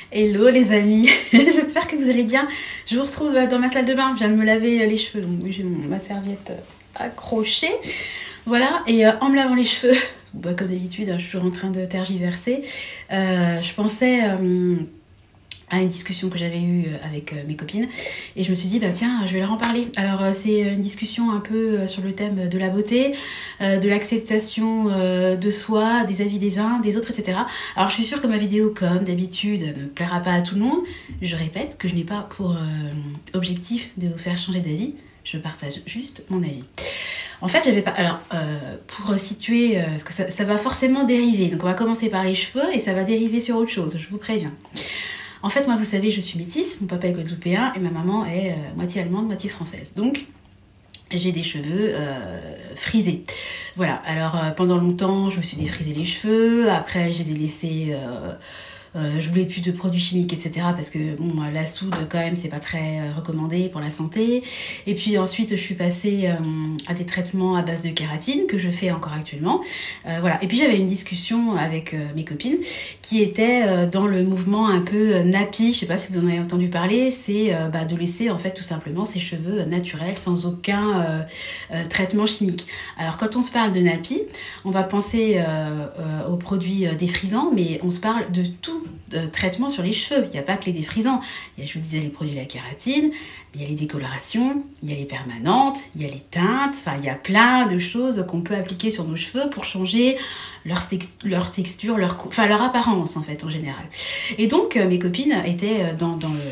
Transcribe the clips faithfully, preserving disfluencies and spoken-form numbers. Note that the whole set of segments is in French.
Hello les amis, j'espère que vous allez bien. Je vous retrouve dans ma salle de bain, je viens de me laver les cheveux, donc j'ai ma serviette accrochée. Voilà, et en me lavant les cheveux, bah, comme d'habitude, je suis toujours en train de tergiverser, euh, je pensais euh, à une discussion que j'avais eue avec mes copines, et je me suis dit, bah tiens, je vais leur en parler. Alors c'est une discussion un peu sur le thème de la beauté, de l'acceptation de soi, des avis des uns, des autres, et cetera. Alors je suis sûre que ma vidéo, comme d'habitude, ne plaira pas à tout le monde. Je répète que je n'ai pas pour euh, objectif de vous faire changer d'avis, je partage juste mon avis. En fait, j'avais pas... Alors, euh, pour situer, euh, parce que ça, ça va forcément dériver, donc on va commencer par les cheveux, et ça va dériver sur autre chose, je vous préviens. En fait, moi, vous savez, je suis métisse, mon papa est guadeloupéen et ma maman est euh, moitié allemande, moitié française. Donc, j'ai des cheveux euh, frisés. Voilà, alors euh, pendant longtemps, je me suis défrisé les cheveux, après je les ai laissés... Euh, Euh, je voulais plus de produits chimiques, et cetera. Parce que bon, la soude, quand même, c'est pas très euh, recommandé pour la santé. Et puis ensuite, je suis passée euh, à des traitements à base de kératine que je fais encore actuellement. Euh, voilà. Et puis j'avais une discussion avec euh, mes copines qui était euh, dans le mouvement un peu euh, nappy. Je sais pas si vous en avez entendu parler. C'est euh, bah, de laisser en fait tout simplement ses cheveux euh, naturels sans aucun euh, euh, traitement chimique. Alors quand on se parle de nappy, on va penser euh, euh, aux produits euh, défrisants, mais on se parle de tout de traitement sur les cheveux. Il n'y a pas que les défrisants. Il y a, je vous disais, les produits de la kératine, il y a les décolorations, il y a les permanentes, il y a les teintes, enfin il y a plein de choses qu'on peut appliquer sur nos cheveux pour changer leur, tex leur texture, leur, enfin, leur apparence en fait en général. Et donc euh, mes copines étaient dans, dans le...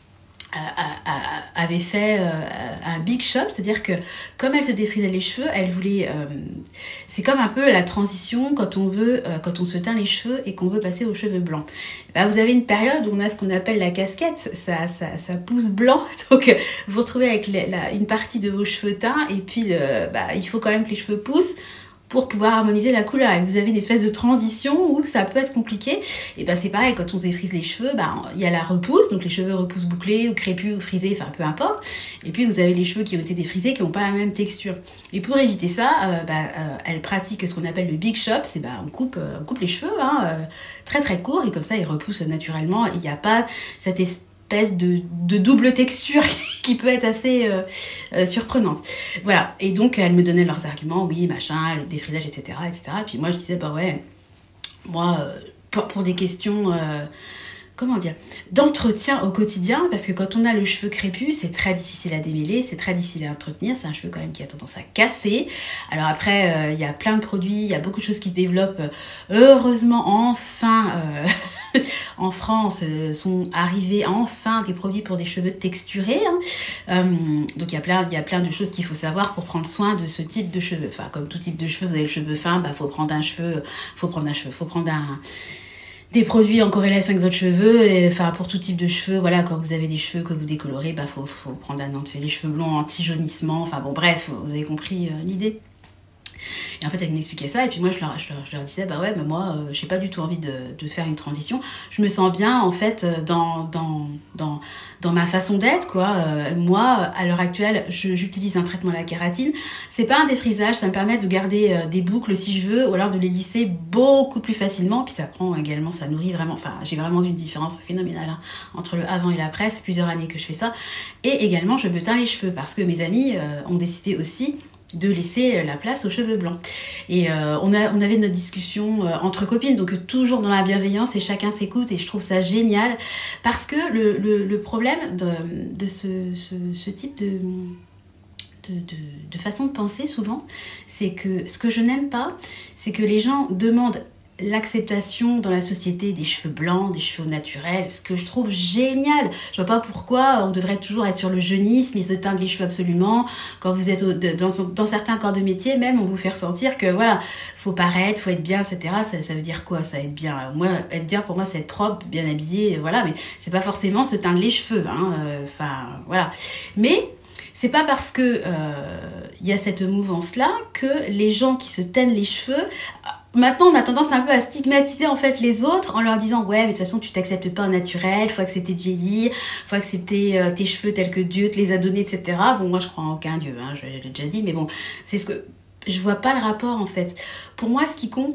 avait fait euh, un big shop, c'est-à-dire que comme elle se défrisait les cheveux, elle voulait... Euh, c'est comme un peu la transition quand on veut, euh, quand on se teint les cheveux et qu'on veut passer aux cheveux blancs. Bah, vous avez une période où on a ce qu'on appelle la casquette, ça, ça, ça pousse blanc, donc vous vous retrouvez avec la, la, une partie de vos cheveux teints et puis le, bah, il faut quand même que les cheveux poussent pour pouvoir harmoniser la couleur. Et vous avez une espèce de transition où ça peut être compliqué. Et ben c'est pareil, quand on se défrise les cheveux, ben il y a la repousse, donc les cheveux repoussent bouclés ou crépus ou frisés, enfin peu importe. Et puis vous avez les cheveux qui ont été défrisés, qui n'ont pas la même texture. Et pour éviter ça, euh, ben, euh, elle pratique ce qu'on appelle le big shop, c'est ben on coupe, euh, on coupe les cheveux hein, euh, très très courts, et comme ça ils repoussent naturellement. Il n'y a pas cette espèce espèce de, de double texture qui peut être assez euh, euh, surprenante. Voilà, et donc elle me donnait leurs arguments, oui, machin, le défrisage, et cetera, et cetera. Et puis moi je disais, bah ouais, moi, euh, pour, pour des questions... Euh, comment dire, d'entretien au quotidien, parce que quand on a le cheveu crépus, c'est très difficile à démêler, c'est très difficile à entretenir, c'est un cheveu quand même qui a tendance à casser. Alors après, il euh, y a plein de produits, il y a beaucoup de choses qui se développent. Heureusement, enfin, euh, en France, euh, sont arrivés enfin des produits pour des cheveux texturés. Hein. Euh, donc il y a plein, il y a plein de choses qu'il faut savoir pour prendre soin de ce type de cheveux. Enfin, comme tout type de cheveux, vous avez le cheveu fin, bah faut prendre un cheveu, faut prendre un cheveu, faut prendre un... des produits en corrélation avec votre cheveu, et, enfin pour tout type de cheveux, voilà, quand vous avez des cheveux que vous décolorez, bah faut, faut prendre un anti, les cheveux blonds anti-jaunissement, enfin bon bref, vous avez compris euh, l'idée. Et en fait, elle m'expliquait ça, et puis moi, je leur, je leur, je leur disais, bah ouais, mais moi, euh, j'ai pas du tout envie de, de faire une transition. Je me sens bien, en fait, dans, dans, dans, dans ma façon d'être, quoi. Euh, moi, à l'heure actuelle, j'utilise un traitement à la kératine. C'est pas un défrisage, ça me permet de garder euh, des boucles si je veux, ou alors de les lisser beaucoup plus facilement. Puis ça prend également, ça nourrit vraiment, enfin, j'ai vraiment vu une différence phénoménale hein, entre le avant et l'après. C'est plusieurs années que je fais ça. Et également, je me teins les cheveux, parce que mes amis euh, ont décidé aussi de laisser la place aux cheveux blancs. Et euh, on, a, on avait notre discussion euh, entre copines, donc toujours dans la bienveillance et chacun s'écoute, et je trouve ça génial, parce que le, le, le problème de, de ce, ce, ce type de, de, de, de façon de penser souvent, c'est que ce que je n'aime pas, c'est que les gens demandent l'acceptation dans la société des cheveux blancs, des cheveux naturels, ce que je trouve génial. Je vois pas pourquoi on devrait toujours être sur le jeunisme et se teindre les cheveux absolument. Quand vous êtes au, dans, dans certains corps de métier, même, on vous fait ressentir que voilà, faut paraître, faut être bien, et cetera. Ça, ça veut dire quoi, ça, être bien? Moi, être bien, pour moi, c'est être propre, bien habillé, voilà, mais c'est pas forcément se teindre les cheveux, hein. Enfin, euh, voilà. Mais c'est pas parce que euh, y a cette mouvance-là que les gens qui se teignent les cheveux... Maintenant, on a tendance un peu à stigmatiser en fait les autres en leur disant ouais, mais de toute façon, tu t'acceptes pas en naturel, faut accepter de vieillir, faut accepter euh, tes cheveux tels que Dieu te les a donnés, et cetera. Bon, moi, je crois en aucun Dieu, hein, je l'ai déjà dit, mais bon, c'est ce que je vois pas le rapport en fait. Pour moi, ce qui compte,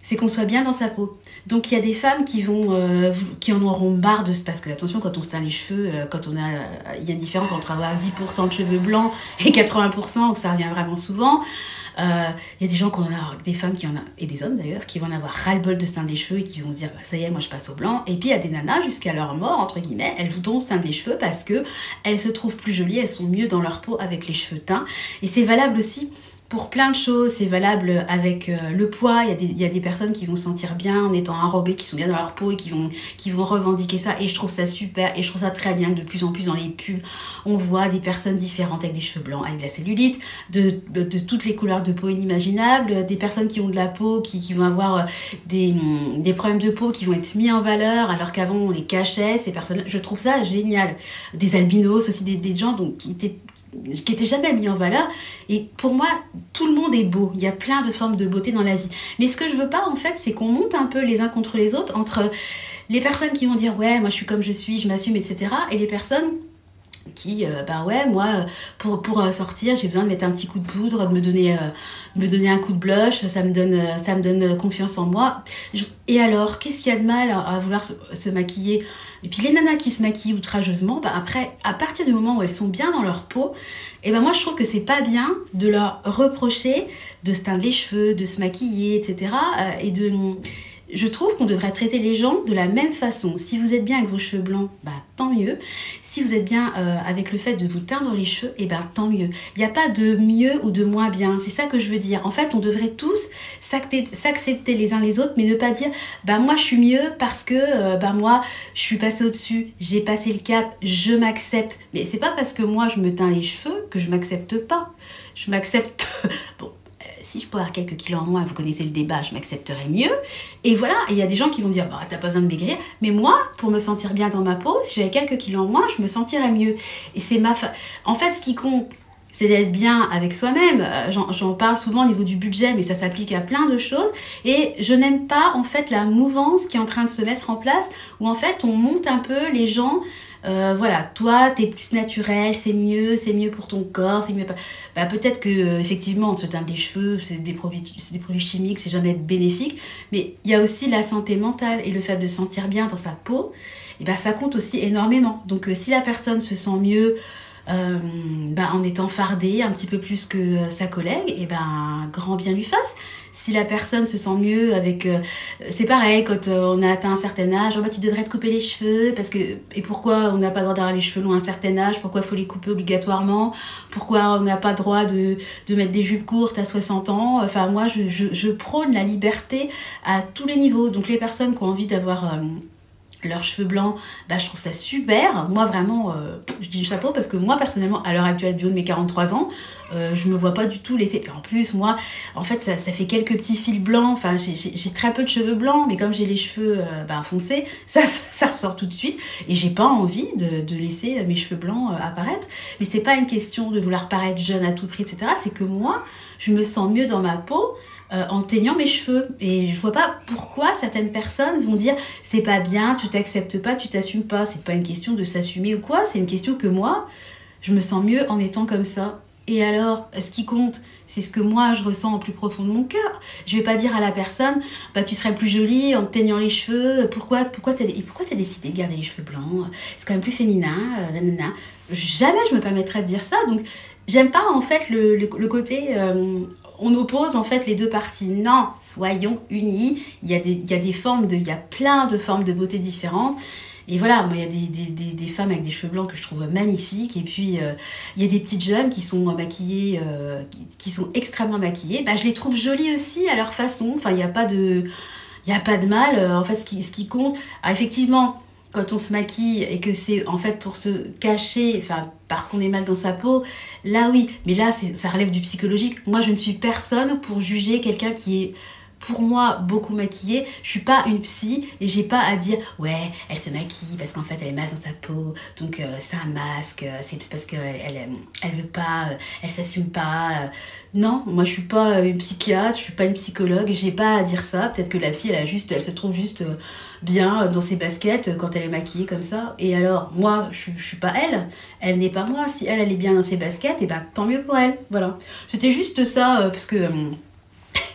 c'est qu'on soit bien dans sa peau. Donc il y a des femmes qui vont euh, qui en auront marre de... Parce que attention, quand on se teint les cheveux, euh, quand on a... Il y a une différence entre avoir dix pour cent de cheveux blancs et quatre-vingts pour cent, où ça revient vraiment souvent. Il euh, y a des gens qui en ont, des femmes qui en ont, et des hommes d'ailleurs, qui vont en avoir ras-le-bol de se teindre les cheveux et qui vont se dire, bah, ça y est, moi je passe au blanc. Et puis il y a des nanas, jusqu'à leur mort, entre guillemets, elles voudront se teindre les cheveux parce que elles se trouvent plus jolies, elles sont mieux dans leur peau avec les cheveux teints. Et c'est valable aussi pour plein de choses, c'est valable avec euh, le poids. Il y, a des, il y a des personnes qui vont se sentir bien en étant enrobées, qui sont bien dans leur peau et qui vont, qui vont revendiquer ça. Et je trouve ça super et je trouve ça très bien que de plus en plus dans les pubs, on voit des personnes différentes avec des cheveux blancs, avec de la cellulite, de, de, de toutes les couleurs de peau inimaginables, des personnes qui ont de la peau, qui, qui vont avoir des, des problèmes de peau qui vont être mis en valeur alors qu'avant on les cachait, ces personnes. Je trouve ça génial. Des albinos aussi, des, des gens donc, qui étaient qui n'étaient jamais mis en valeur. Et pour moi, tout le monde est beau. Il y a plein de formes de beauté dans la vie. Mais ce que je veux pas, en fait, c'est qu'on monte un peu les uns contre les autres, entre les personnes qui vont dire « Ouais, moi, je suis comme je suis, je m'assume, et cetera » et les personnes qui, euh, bah ouais, moi, pour, pour euh, sortir, j'ai besoin de mettre un petit coup de poudre, de me donner, euh, me donner un coup de blush, ça me donne, euh, ça me donne confiance en moi. Je... Et alors, qu'est-ce qu'il y a de mal à, à vouloir se, se maquiller? Et puis les nanas qui se maquillent outrageusement, bah après, à partir du moment où elles sont bien dans leur peau, et ben moi je trouve que c'est pas bien de leur reprocher de se teindre les cheveux, de se maquiller, et cetera. Euh, et de... Je trouve qu'on devrait traiter les gens de la même façon. Si vous êtes bien avec vos cheveux blancs, bah tant mieux. Si vous êtes bien euh, avec le fait de vous teindre les cheveux, et ben tant mieux. Il n'y a pas de mieux ou de moins bien. C'est ça que je veux dire. En fait, on devrait tous s'accepter les uns les autres, mais ne pas dire bah moi je suis mieux parce que euh, bah moi je suis passée au-dessus, j'ai passé le cap, je m'accepte. Mais c'est pas parce que moi je me teins les cheveux que je m'accepte pas. Je m'accepte. Bon. Si je peux avoir quelques kilos en moins, vous connaissez le débat, je m'accepterais mieux. Et voilà, il y a des gens qui vont me dire, bah, t'as pas besoin de maigrir. Mais moi, pour me sentir bien dans ma peau, si j'avais quelques kilos en moins, je me sentirais mieux. Et c'est ma... Fa... En fait, ce qui compte, c'est d'être bien avec soi-même. J'en parle souvent au niveau du budget, mais ça s'applique à plein de choses. Et je n'aime pas, en fait, la mouvance qui est en train de se mettre en place, où, en fait, on monte un peu les gens... Euh, voilà, toi t'es plus naturel, c'est mieux, c'est mieux pour ton corps, c'est mieux. Bah, peut-être que euh, effectivement, se teindre les cheveux, c'est des produits, c'est des produits chimiques, c'est jamais bénéfique. Mais il y a aussi la santé mentale et le fait de se sentir bien dans sa peau, et bah, ça compte aussi énormément. Donc euh, si la personne se sent mieux euh, bah, en étant fardée un petit peu plus que euh, sa collègue, et ben grand bien lui fasse. Si la personne se sent mieux avec... Euh, c'est pareil, quand euh, on a atteint un certain âge, oh, bah, tu devrais te couper les cheveux, parce que... Et pourquoi on n'a pas le droit d'avoir les cheveux longs à un certain âge? Pourquoi il faut les couper obligatoirement? Pourquoi on n'a pas le droit de, de mettre des jupes courtes à soixante ans? Enfin, moi, je, je, je prône la liberté à tous les niveaux. Donc, les personnes qui ont envie d'avoir... Euh, leurs cheveux blancs, bah, je trouve ça super. Moi, vraiment, euh, je dis le chapeau parce que moi, personnellement, à l'heure actuelle, du haut de mes quarante-trois ans, euh, je me vois pas du tout laisser. Et en plus, moi, en fait, ça, ça fait quelques petits fils blancs. Enfin, j'ai très peu de cheveux blancs, mais comme j'ai les cheveux euh, bah, foncés, ça, ça ressort tout de suite. Et j'ai pas envie de, de laisser mes cheveux blancs euh, apparaître. Mais c'est pas une question de vouloir paraître jeune à tout prix, et cetera. C'est que moi, je me sens mieux dans ma peau. Euh, en teignant mes cheveux. Et je vois pas pourquoi certaines personnes vont dire c'est pas bien, tu t'acceptes pas, tu t'assumes pas. C'est pas une question de s'assumer ou quoi, c'est une question que moi, je me sens mieux en étant comme ça. Et alors, ce qui compte, c'est ce que moi je ressens au plus profond de mon cœur. Je vais pas dire à la personne bah tu serais plus jolie en te teignant les cheveux, pourquoi, pourquoi t'as et pourquoi t'as décidé de garder les cheveux blancs, c'est quand même plus féminin, euh, nanana. Jamais je me permettrais de dire ça. Donc j'aime pas en fait le, le, le côté euh, on oppose en fait les deux parties. Non, soyons unis. Il y a des, il y a des formes de, il y a plein de formes de beauté différentes. Et voilà, moi, il y a des, des, des, des femmes avec des cheveux blancs que je trouve magnifiques. Et puis, euh, il y a des petites jeunes qui sont maquillées, euh, qui, qui sont extrêmement maquillées. Bah, je les trouve jolies aussi à leur façon. Enfin, il n'y a pas de, il y a pas de mal. En fait, ce qui, ce qui compte, alors, effectivement, quand on se maquille et que c'est en fait pour se cacher, enfin parce qu'on est mal dans sa peau, là oui, mais là ça relève du psychologique. Moi je ne suis personne pour juger quelqu'un qui est pour moi beaucoup maquillée. Je suis pas une psy et j'ai pas à dire ouais elle se maquille parce qu'en fait elle est mal dans sa peau, donc euh, c'est un masque, c'est parce qu'elle elle, elle, elle veut pas, elle s'assume pas. Non, moi je suis pas une psychiatre, je suis pas une psychologue, j'ai pas à dire ça. Peut-être que la fille elle a juste, elle se trouve juste bien dans ses baskets quand elle est maquillée comme ça. Et alors moi je, je suis pas elle, elle n'est pas moi. Si elle elle est bien dans ses baskets, et ben tant mieux pour elle. Voilà. C'était juste ça euh, parce que euh,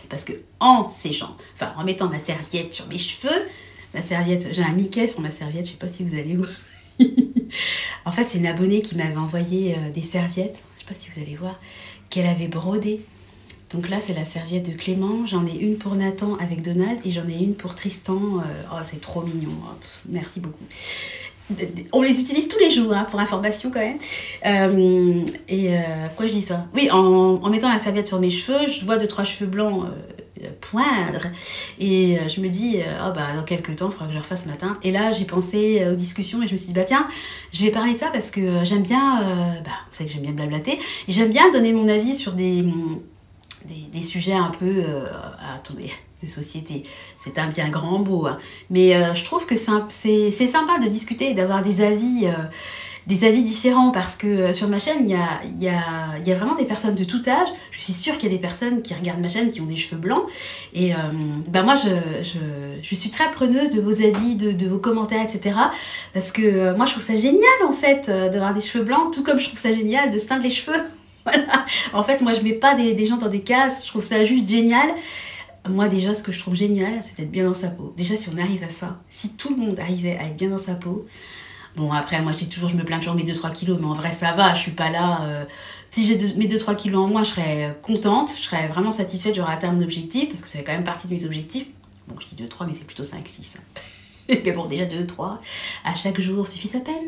Parce que en séchant, enfin en mettant ma serviette sur mes cheveux, ma serviette, j'ai un Mickey sur ma serviette, je sais pas si vous allez voir. En fait, c'est une abonnée qui m'avait envoyé euh, des serviettes, je sais pas si vous allez voir, qu'elle avait brodées. Donc là, c'est la serviette de Clément. J'en ai une pour Nathan avec Donald et j'en ai une pour Tristan. Euh, oh, c'est trop mignon. Oh, pff, merci beaucoup. On les utilise tous les jours, hein, pour information quand même. Euh, et euh, pourquoi je dis ça? Oui, en, en mettant la serviette sur mes cheveux, je vois deux, trois cheveux blancs euh, poindre. Et euh, je me dis, euh, oh, bah, dans quelques temps, il faudra que je refasse ce matin. Et là, j'ai pensé euh, aux discussions et je me suis dit, bah tiens, je vais parler de ça parce que euh, j'aime bien, euh, bah, vous savez que j'aime bien blablater, et j'aime bien donner mon avis sur des... Des, des sujets un peu, euh, attendez, de société, c'est un bien grand mot, hein. Mais euh, je trouve que c'est sympa de discuter et d'avoir des avis, euh, des avis différents parce que euh, sur ma chaîne, il y a, y, a, y a vraiment des personnes de tout âge. Je suis sûre qu'il y a des personnes qui regardent ma chaîne qui ont des cheveux blancs et euh, bah moi, je, je, je suis très preneuse de vos avis, de, de vos commentaires, et cetera. Parce que euh, moi, je trouve ça génial en fait euh, d'avoir des cheveux blancs, tout comme je trouve ça génial de se teindre les cheveux. Voilà. En fait, moi, je mets pas des, des gens dans des cases. Je trouve ça juste génial. Moi, déjà, ce que je trouve génial, c'est d'être bien dans sa peau. Déjà, si on arrive à ça, si tout le monde arrivait à être bien dans sa peau... Bon, après, moi, j'ai toujours, je me plains toujours de mes deux trois kilos, mais en vrai, ça va. Je suis pas là... Euh, si j'ai mes deux trois kilos en moins, je serais contente. Je serais vraiment satisfaite. J'aurais atteint mon objectif, parce que c'est quand même partie de mes objectifs. Bon, je dis deux trois, mais c'est plutôt cinq six. Mais bon, déjà deux trois, à chaque jour suffit sa peine.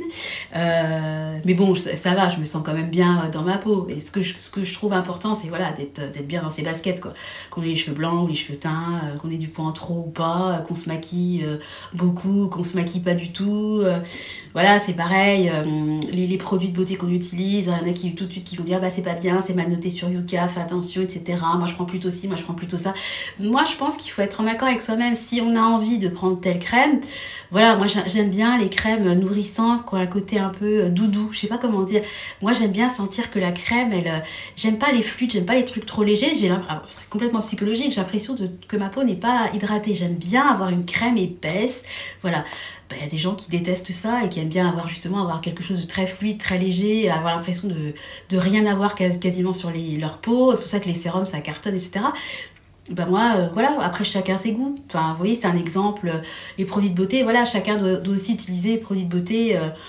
Euh, mais bon, ça, ça va, je me sens quand même bien dans ma peau. Et ce que je, ce que je trouve important, c'est voilà, d'être bien dans ses baskets, quoi. Qu'on ait les cheveux blancs ou les cheveux teints, euh, qu'on ait du poids en trop ou pas, euh, qu'on se maquille euh, beaucoup, qu'on se maquille pas du tout. Euh, voilà, c'est pareil. Euh, les, les produits de beauté qu'on utilise, il y en a qui tout de suite qui vont dire bah c'est pas bien, c'est mal noté sur Yuka, fais attention, et cetera. Moi je prends plutôt ci, moi je prends plutôt ça. Moi je pense qu'il faut être en accord avec soi-même. Si on a envie de prendre telle crème, voilà, moi j'aime bien les crèmes nourrissantes qui ont un côté un peu doudou, je sais pas comment dire. Moi j'aime bien sentir que la crème, elle, j'aime pas les fluides, j'aime pas les trucs trop légers. J'ai l'impression, c'est complètement psychologique, j'ai l'impression que ma peau n'est pas hydratée. J'aime bien avoir une crème épaisse, voilà. Il y a des gens qui détestent ça et qui aiment bien avoir justement avoir quelque chose de très fluide, très léger, avoir l'impression de, de rien avoir quasiment sur les, leur peau. C'est pour ça que les sérums ça cartonne, et cetera. Ben moi, euh, voilà, après chacun ses goûts. Enfin, vous voyez, c'est un exemple. Euh, les produits de beauté, voilà, chacun doit, doit aussi utiliser les produits de beauté euh,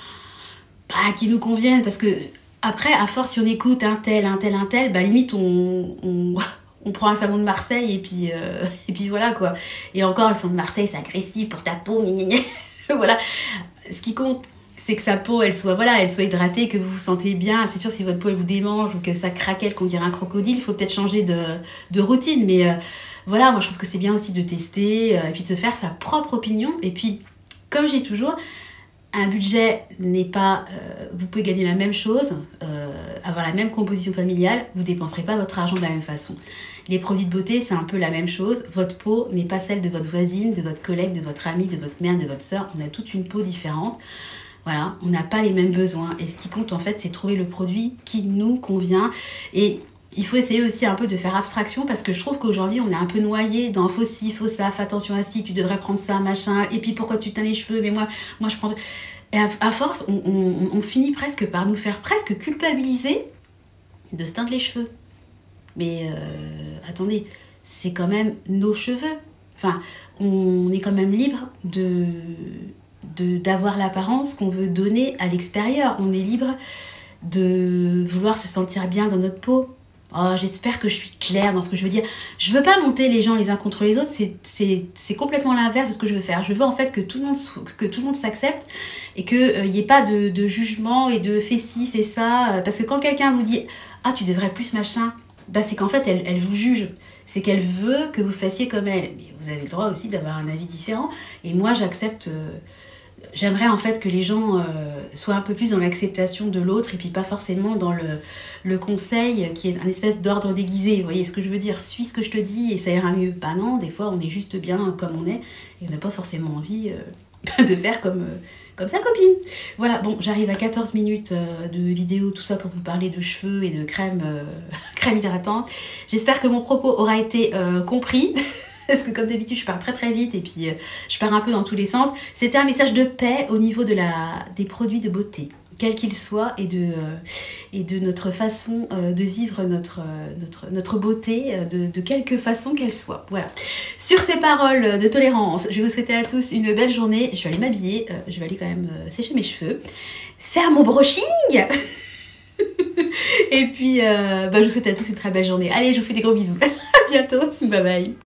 bah, qui nous conviennent. Parce que, après, à force, si on écoute un tel, un tel, un tel, bah limite, on, on, on prend un savon de Marseille et puis, euh, et puis voilà, quoi. Et encore, le savon de Marseille, c'est agressif pour ta peau, gna gna gna. Voilà. Ce qui compte, c'est que sa peau, elle soit, voilà, elle soit hydratée, que vous vous sentez bien. C'est sûr, si votre peau, elle vous démange ou que ça craquelle, qu'on dirait un crocodile, il faut peut-être changer de, de routine. Mais euh, voilà, moi, je trouve que c'est bien aussi de tester euh, et puis de se faire sa propre opinion. Et puis, comme j'ai toujours, un budget n'est pas... Euh, vous pouvez gagner la même chose, euh, avoir la même composition familiale, vous ne dépenserez pas votre argent de la même façon. Les produits de beauté, c'est un peu la même chose. Votre peau n'est pas celle de votre voisine, de votre collègue, de votre amie, de votre mère, de votre sœur. On a toute une peau différente. Voilà, on n'a pas les mêmes besoins. Et ce qui compte, en fait, c'est trouver le produit qui nous convient. Et il faut essayer aussi un peu de faire abstraction parce que je trouve qu'aujourd'hui, on est un peu noyé dans faux ci, faux ça, fais attention à ci, tu devrais prendre ça, machin. Et puis, pourquoi tu teins les cheveux? Mais moi, moi je prends... Et à, à force, on, on, on finit presque par nous faire presque culpabiliser de se teindre les cheveux. Mais euh, attendez, c'est quand même nos cheveux. Enfin, on est quand même libre de... d'avoir l'apparence qu'on veut donner à l'extérieur. On est libre de vouloir se sentir bien dans notre peau. Oh, j'espère que je suis claire dans ce que je veux dire. Je veux pas monter les gens les uns contre les autres, c'est complètement l'inverse de ce que je veux faire. Je veux en fait que tout le monde, que tout le monde s'accepte et qu'il n'y euh, ait pas de, de jugement et de fais ci, fais ça. Parce que quand quelqu'un vous dit « Ah, tu devrais plus machin », bah, c'est qu'en fait, elle, elle vous juge. C'est qu'elle veut que vous fassiez comme elle. Mais vous avez le droit aussi d'avoir un avis différent. Et moi, j'accepte... Euh, J'aimerais en fait que les gens euh, soient un peu plus dans l'acceptation de l'autre et puis pas forcément dans le, le conseil qui est un espèce d'ordre déguisé. Vous voyez ce que je veux dire? Suis ce que je te dis et ça ira mieux. Bah non, des fois on est juste bien comme on est et on n'a pas forcément envie euh, de faire comme, euh, comme sa copine. Voilà, bon, j'arrive à quatorze minutes euh, de vidéo, tout ça pour vous parler de cheveux et de crème, euh, crème hydratante. J'espère que mon propos aura été euh, compris. Parce que comme d'habitude, je parle très très vite et puis euh, je pars un peu dans tous les sens. C'était un message de paix au niveau de la, des produits de beauté. quel qu'il soit, et de, euh, et de notre façon euh, de vivre notre, euh, notre, notre beauté, euh, de, de quelque façon qu'elle soit. Voilà. Sur ces paroles de tolérance, je vais vous souhaiter à tous une belle journée. Je vais aller m'habiller, euh, je vais aller quand même euh, sécher mes cheveux, faire mon brushing. Et puis, euh, bah, je vous souhaite à tous une très belle journée. Allez, je vous fais des gros bisous. À bientôt. Bye bye.